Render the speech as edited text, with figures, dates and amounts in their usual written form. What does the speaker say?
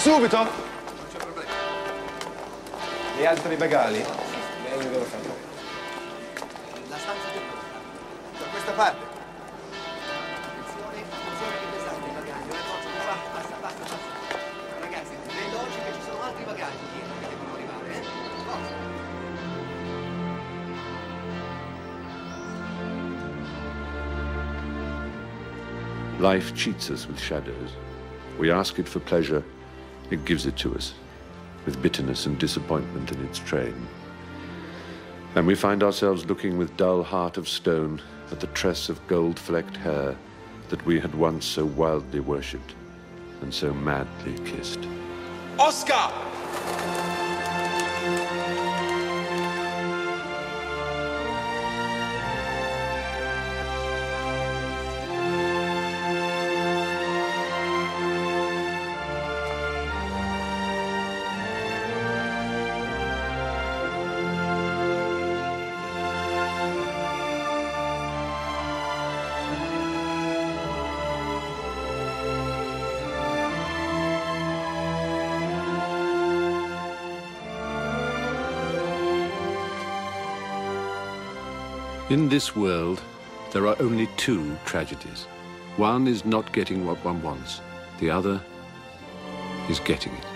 Subito? Non c'è problema. Gli altri bagagli? Vengono fatti. La stanza più pronta. Da questa parte. Attenzione, attenzione che pesante il bagaglio. Basta, basta, basta. Ragazzi, veloci che ci sono altri bagagli dietro che devono arrivare, Forza. Life cheats us with shadows. We ask it for pleasure, it gives it to us, with bitterness and disappointment in its train. And we find ourselves looking with dull heart of stone at the tress of gold-flecked hair that we had once so wildly worshipped and so madly kissed. Oscar! In this world, there are only two tragedies. One is not getting what one wants. The other is getting it.